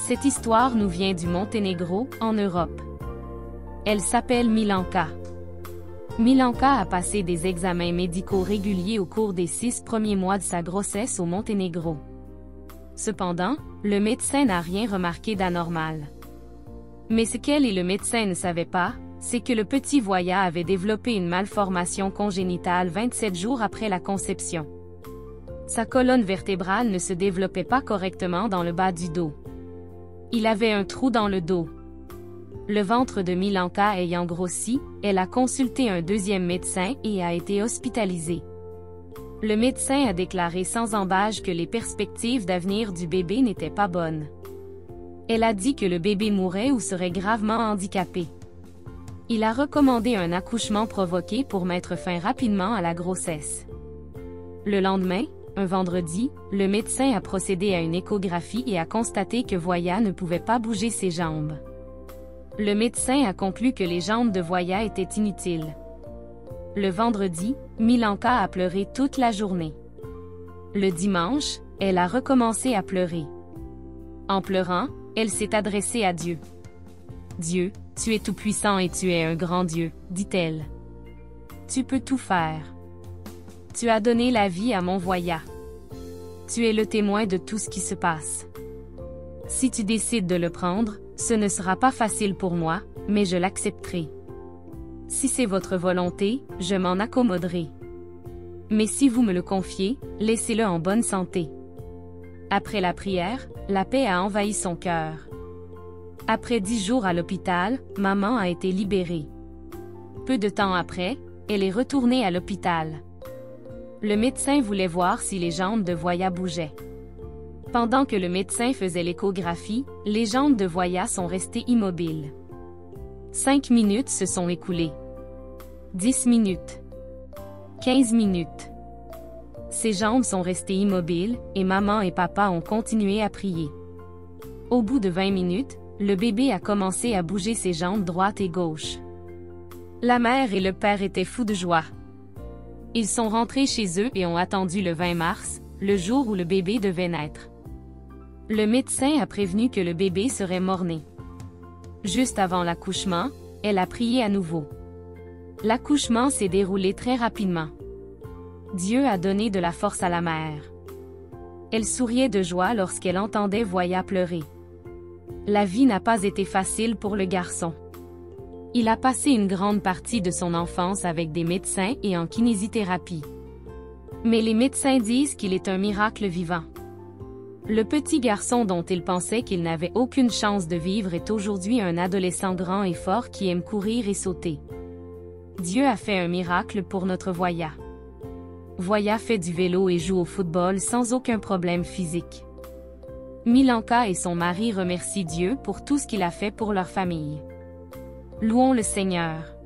Cette histoire nous vient du Monténégro, en Europe. Elle s'appelle Milanka. Milanka a passé des examens médicaux réguliers au cours des 6 premiers mois de sa grossesse au Monténégro. Cependant, le médecin n'a rien remarqué d'anormal. Mais ce qu'elle et le médecin ne savaient pas, c'est que le petit Voya avait développé une malformation congénitale 27 jours après la conception. Sa colonne vertébrale ne se développait pas correctement dans le bas du dos. Il avait un trou dans le dos. Le ventre de Milanka ayant grossi, elle a consulté un deuxième médecin et a été hospitalisée. Le médecin a déclaré sans ambages que les perspectives d'avenir du bébé n'étaient pas bonnes. Elle a dit que le bébé mourrait ou serait gravement handicapé. Il a recommandé un accouchement provoqué pour mettre fin rapidement à la grossesse. Le lendemain, un vendredi, le médecin a procédé à une échographie et a constaté que Voya ne pouvait pas bouger ses jambes. Le médecin a conclu que les jambes de Voya étaient inutiles. Le vendredi, Milanka a pleuré toute la journée. Le dimanche, elle a recommencé à pleurer. En pleurant, elle s'est adressée à Dieu. « Dieu, tu es tout-puissant et tu es un grand Dieu, dit-elle. Tu peux tout faire. Tu as donné la vie à mon Voya. Tu es le témoin de tout ce qui se passe. Si tu décides de le prendre, ce ne sera pas facile pour moi, mais je l'accepterai. Si c'est votre volonté, je m'en accommoderai. Mais si vous me le confiez, laissez-le en bonne santé. » Après la prière, la paix a envahi son cœur. Après 10 jours à l'hôpital, maman a été libérée. Peu de temps après, elle est retournée à l'hôpital. Le médecin voulait voir si les jambes de Voya bougeaient. Pendant que le médecin faisait l'échographie, les jambes de Voya sont restées immobiles. 5 minutes se sont écoulées. 10 minutes. 15 minutes. Ses jambes sont restées immobiles, et maman et papa ont continué à prier. Au bout de 20 minutes, le bébé a commencé à bouger ses jambes droite et gauche. La mère et le père étaient fous de joie. Ils sont rentrés chez eux et ont attendu le 20 mars, le jour où le bébé devait naître. Le médecin a prévenu que le bébé serait mort-né. Juste avant l'accouchement, elle a prié à nouveau. L'accouchement s'est déroulé très rapidement. Dieu a donné de la force à la mère. Elle souriait de joie lorsqu'elle entendait Voya pleurer. La vie n'a pas été facile pour le garçon. Il a passé une grande partie de son enfance avec des médecins et en kinésithérapie. Mais les médecins disent qu'il est un miracle vivant. Le petit garçon dont il pensait qu'il n'avait aucune chance de vivre est aujourd'hui un adolescent grand et fort qui aime courir et sauter. Dieu a fait un miracle pour notre Voya. Voya fait du vélo et joue au football sans aucun problème physique. Milanka et son mari remercient Dieu pour tout ce qu'il a fait pour leur famille. Louons le Seigneur.